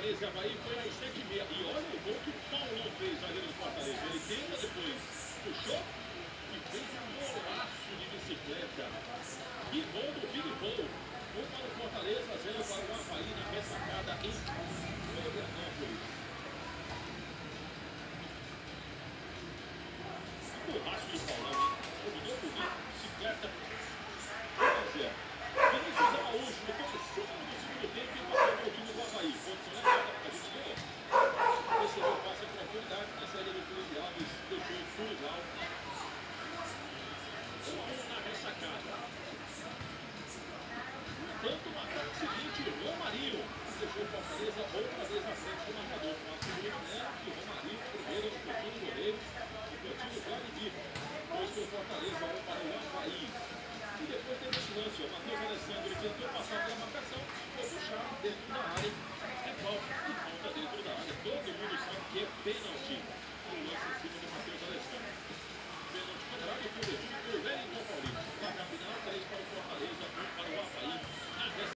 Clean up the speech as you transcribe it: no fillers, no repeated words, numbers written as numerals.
Fortaleza e Avaí foi às 7h30. E olha o gol que o Paulo fez, zagueiro do Fortaleza. Ele tenta depois, puxou e fez um golaço de bicicleta. Que gol do Filipão. 1 para o Fortaleza, 0 para o Avaí na ressacada em Florianópolis. Golaço do Paulão, hein? Dominou bonito, bicicleta. Vinícius Araújo, no comecinho do segundo tempo, empatou o time do Avaí. Condição errada, a gente ganhou. Recebeu o passe em profundidade, na saída do Felipe Alves, deixou tudo igual. 1-1 na ressacada. Tanto no ataque seguinte, o Romarinho deixou o Fortaleza outra vez à frente do marcador. Com a segunda Melo e o Romarinho primeiro no cantinho do goleiro, no cantinho do Claridico. Depois foi o Fortaleza 1 para o Avaí. E depois teve esse lance, o Matheus Alessandro tentou passar pela marcação, foi puxado dentro da área, é falta, e falta dentro da área. Todo mundo sabe que é pênalti.